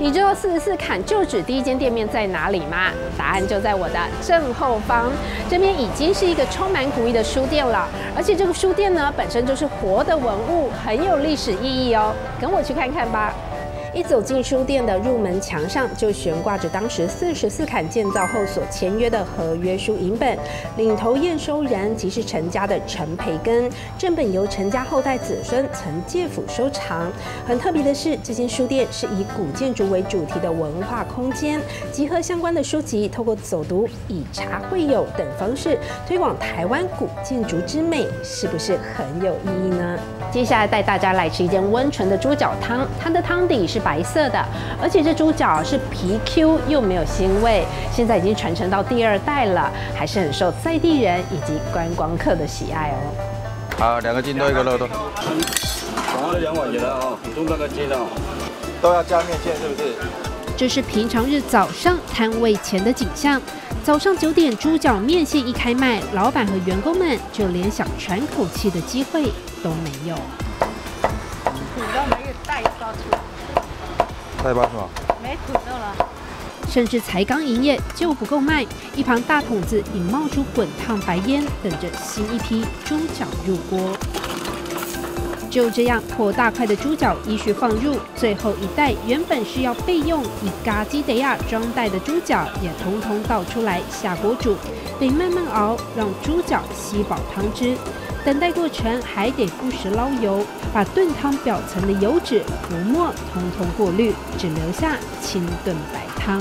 你知道44坎旧址第一间店面在哪里吗？答案就在我的正后方。这边已经是一个充满古意的书店了，而且这个书店呢本身就是活的文物，很有历史意义哦。跟我去看看吧。一走进书店的入门墙上，就悬挂着当时44坎建造后所签约的合约书影本，领头验收人即是陈家的陈培根，正本由陈家后代子孙曾借府收藏。很特别的是，这间书店是以古建筑为主题的文化空间，集合相关的书籍，透过走读、以茶会友等方式，推广台湾古建筑之美，是不是很有意义呢？接下来带大家来吃一间温纯的猪脚汤，它的汤底是白色的，而且这猪脚是皮 Q 又没有腥味，现在已经传承到第2代了，还是很受在地人以及观光客的喜爱哦。 好，2个金豆，1个肉豆。 总共2碗给他哦，中半个鸡蛋都要加面线是不是？ 这是平常日早上摊位前的景象。早上9点，猪脚面线一开卖，老板和员工们就连想喘口气的机会都没有。 土豆没有带包出来， 带包是吗？ 没土豆了。 甚至才刚营业就不够卖，一旁大桶子已冒出滚烫白烟，等着新一批猪脚入锅。就这样，颇大块的猪脚依序放入，最后一袋原本是要备用以咖喱得亚装袋的猪脚，也统统倒出来下锅煮，得慢慢熬，让猪脚吸饱汤汁。等待过程还得不时捞油，把炖汤表层的油脂、浮沫统统过滤，只留下清炖白汤。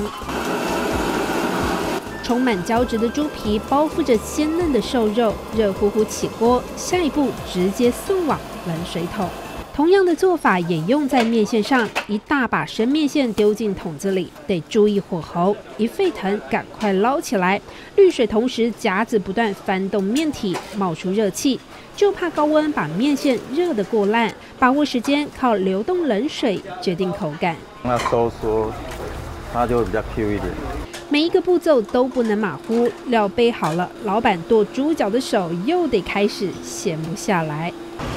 充满胶质的猪皮包覆着鲜嫩的瘦肉，热乎乎起锅，下一步直接送往冷水桶。同样的做法也用在面线上，一大把生面线丢进桶子里，得注意火候，一沸腾赶快捞起来，滤水同时夹子不断翻动面体，冒出热气，就怕高温把面线热得过烂，把握时间靠流动冷水决定口感。 那收缩，它就会比较 Q 一点。 每一个步骤都不能马虎，料备好了，老板剁猪脚的手又得开始闲不下来。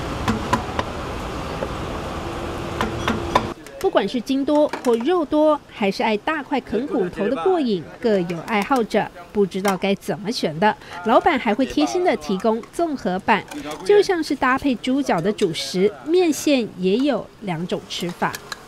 不管是筋多或肉多，还是爱大块啃骨头的过瘾，各有爱好者，不知道该怎么选的，老板还会贴心的提供综合版，就像是搭配猪脚的主食，面线也有2种吃法。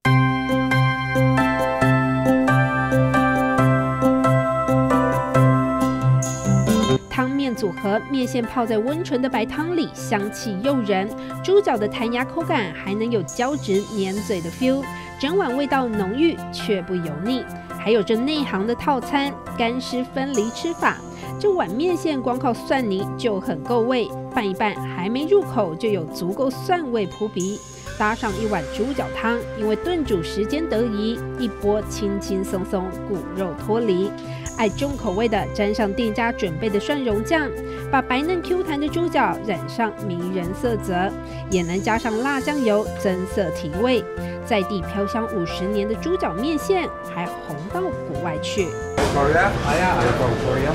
汤面组合，面线泡在温纯的白汤里，香气诱人；猪脚的弹牙口感，还能有胶质粘嘴的 feel， 整碗味道浓郁却不油腻。还有这内行的套餐，干湿分离吃法，这碗面线光靠蒜泥就很够味，拌一拌还没入口就有足够蒜味扑鼻。搭上一碗猪脚汤，因为炖煮时间得宜，一波轻轻松松，骨肉脱离。爱重口味的，沾上店家准备的蒜蓉酱，把白嫩 Q 弹的猪脚染上迷人色泽，也能加上辣酱油增色提味。在地飘香50年的猪脚面线，还红到国外去。 Korea? I'm from Korea.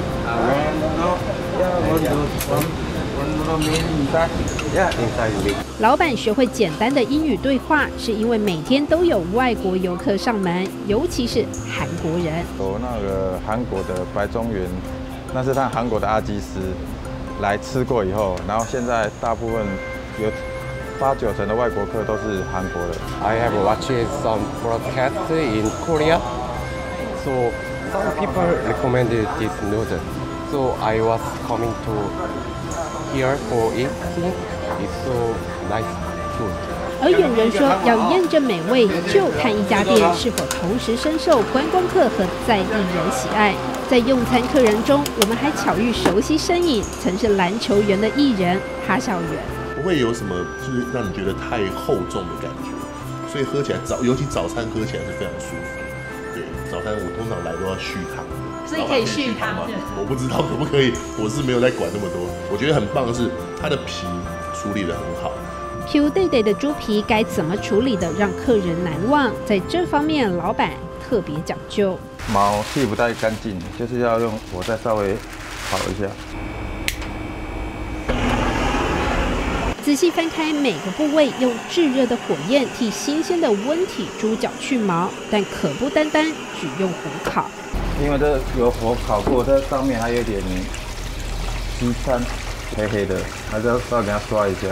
inside. 老板学会简单的英语对话，是因为每天都有外国游客上门，尤其是韩国人。 有那个韩国的白中原，那是他韩国的阿基师来吃过以后，然后现在大部分有8、9成的外国客都是韩国人。 I have watched some broadcast in Korea, so some people recommended this noodle. So I was coming to here for it. It's so nice food. 而有人说，要验证美味，就看一家店是否同时深受观光客和在地人喜爱。在用餐客人中，我们还巧遇熟悉身影，曾是篮球员的艺人哈孝远。 不会有什么就是让你觉得太厚重的感觉，所以喝起来尤其早餐喝起来是非常舒服。对，早餐我通常来都要续汤， 所以可以续汤吗？ 我不知道可不可以，我是没有在管那么多。我觉得很棒的是它的皮处理得很好。 Q 对对的猪皮该怎么处理的让客人难忘？在这方面，老板特别讲究。 毛剃不太干净，就是要用火再稍微烤一下。 仔细翻开每个部位，用炙热的火焰替新鲜的温体猪脚去毛，但可不单单只用火烤。 因为这有火烤过，这上面还有点鸡餐，黑黑的，还是要稍微给它刷一下。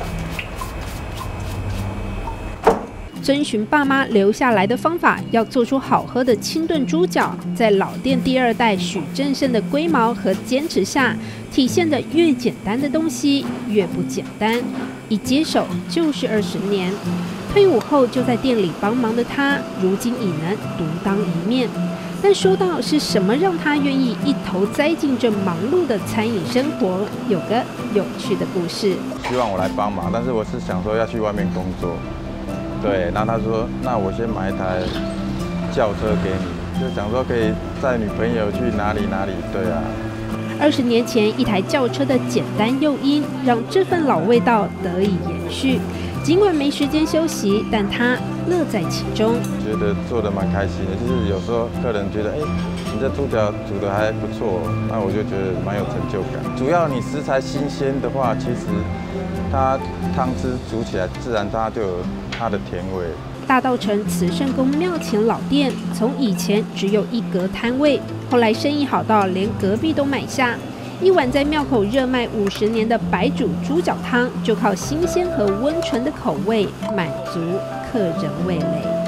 遵循爸妈留下来的方法，要做出好喝的清炖猪脚，在老店第2代许正胜的龟毛和坚持下，体现的越简单的东西越不简单。一接手就是20年，退伍后就在店里帮忙的他，如今已能独当一面。但说到是什么让他愿意一头栽进这忙碌的餐饮生活，有个有趣的故事。 希望我来帮忙，但是我是想说要去外面工作。对，然后他说，那我先买一台轿车给你，就想说可以载女朋友去哪里哪里。对啊。 20年前，一台轿车的简单诱因，让这份老味道得以延续。尽管没时间休息，但他乐在其中。 觉得做得蛮开心的，就是有时候客人觉得，你这猪脚煮得还不错，那我就觉得蛮有成就感。主要你食材新鲜的话，其实它汤汁煮起来，自然它就有它的甜味。 大稻埕慈圣宫庙前老店，从以前只有一格摊位，后来生意好到连隔壁都买下。一碗在庙口热卖50年的白煮猪脚汤，就靠新鲜和温醇的口味满足客人味蕾。